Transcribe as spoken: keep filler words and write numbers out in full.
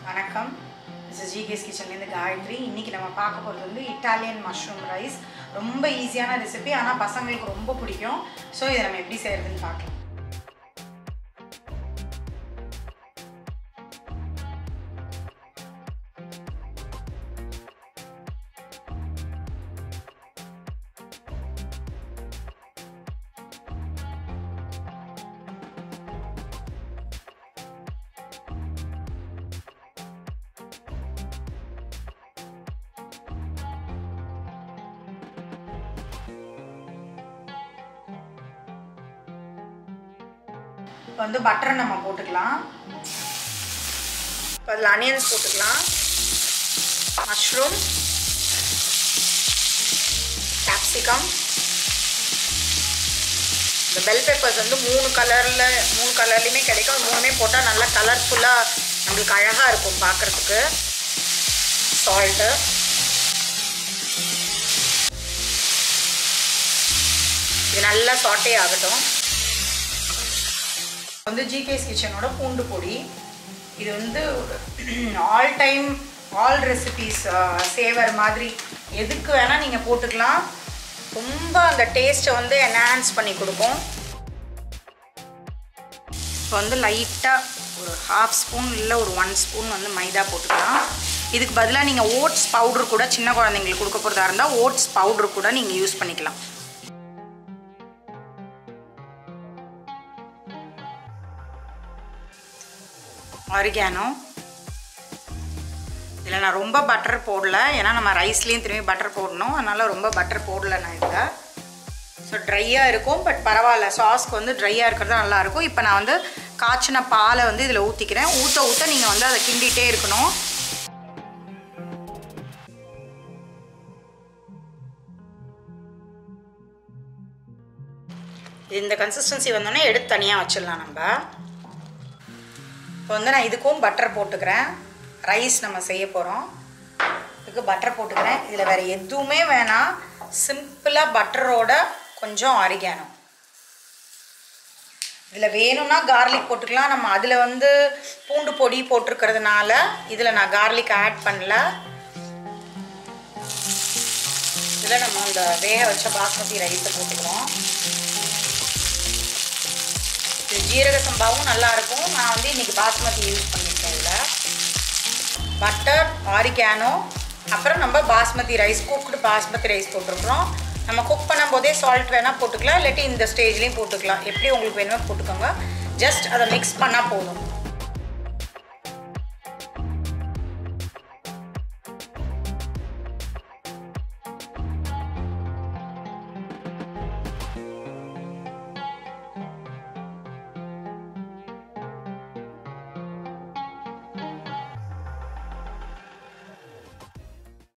வணக்கம், மிஸ்ஸஸ் ஜிகே's கிச்சன்லேருந்து காயத்ரி. இன்றைக்கி நம்ம பார்க்க போகிறது வந்து இட்டாலியன் மஷ்ரூம் ரைஸ். ரொம்ப ஈஸியான ரெசிபி, ஆனால் பசங்களுக்கு ரொம்ப பிடிக்கும். ஸோ இதை நம்ம எப்படி செய்கிறதுன்னு பார்க்கலாம். இப்போ வந்து பட்டரை நம்ம போட்டுக்கலாம். இப்போ அதில் அனியன்ஸ் போட்டுக்கலாம், மஷ்ரூம், கேப்சிகம். இந்த பெல் பெப்பர்ஸ் வந்து மூணு கலரில் மூணு கலர்லேயுமே கிடைக்கும். மூணுமே போட்டால் நல்லா கலர்ஃபுல்லாக நம்மளுக்கு அழகாக இருக்கும் பார்க்குறதுக்கு. சால்ட்டு, இது நல்லா சாட்டே ஆகட்டும். வந்து ஜிகே's கிச்சனோட பூண்டு பொடி. இது வந்து all time all recipes saver மாதிரி எதுக்கு வேணால் நீங்கள் போட்டுக்கலாம். ரொம்ப அந்த டேஸ்ட்டை வந்து என்ஹான்ஸ் பண்ணி கொடுக்கும். இப்போ வந்து லைட்டாக ஒரு ஹாஃப் ஸ்பூன் இல்லை ஒரு ஒன் ஸ்பூன் வந்து மைதா போட்டுக்கலாம். இதுக்கு பதிலாக நீங்கள் ஓட்ஸ் பவுட்ரு கூட, சின்ன குழந்தைங்களுக்கு கொடுக்க போகிறதா இருந்தால் ஓட்ஸ் பவுட்ரு கூட நீங்கள் யூஸ் பண்ணிக்கலாம். ஆரிகானோ. இதில் நான் ரொம்ப பட்டர் போடல, ஏன்னா நம்ம ரைஸ்லேயும் திரும்பி பட்டர் போடணும், அதனால் ரொம்ப பட்டர் போடல நான் இதில். ஸோ ட்ரையாக இருக்கும், பட் பரவாயில்ல, சாஸ்க்கு வந்து ட்ரையாக இருக்கிறது நல்லாயிருக்கும். இப்போ நான் வந்து காய்ச்சின பாலை வந்து இதில் ஊற்றிக்கிறேன். ஊற்ற ஊற்ற நீங்கள் வந்து அதை கிண்டிகிட்டே இருக்கணும். இந்த கன்சிஸ்டன்சி வந்தோடனே எடுத்து தனியாக வச்சிடலாம் நம்ம. இப்போ வந்து நான் இதுக்கும் பட்டர் போட்டுக்கிறேன். ரைஸ் நம்ம செய்ய போகிறோம், இதுக்கு பட்டர் போட்டுக்கிறேன். இதில் வேறு எதுவுமே வேணாம், சிம்பிளாக பட்டரோட கொஞ்சம் ஆரிகானோ. இதில் வேணும்னா கார்லிக் போட்டுக்கலாம். நம்ம அதில் வந்து பூண்டு பொடி போட்டிருக்கிறதுனால இதில் நான் கார்லிக் ஆட் பண்ணல. இதில் நம்ம அந்த வேக வச்ச பாஸ்மதி ரைஸை போட்டுக்கிறோம். இது ஜீரக சம்பாவும் நல்லாயிருக்கும். நான் வந்து இன்றைக்கி பாஸ்மதி யூஸ் பண்ணியிருக்கேன். இதில் பட்டர், ஆரிகானோ, அப்புறம் நம்ம basmati rice, cooked basmati rice போட்டிருக்கிறோம். நம்ம குக் பண்ணும் போதே சால்ட் வேணால் போட்டுக்கலாம், இல்லாட்டி இந்த ஸ்டேஜ்லேயும் போட்டுக்கலாம். எப்படி உங்களுக்கு வேணுமோ போட்டுக்கோங்க. ஜஸ்ட் அதை மிக்ஸ் பண்ணால் போதும்.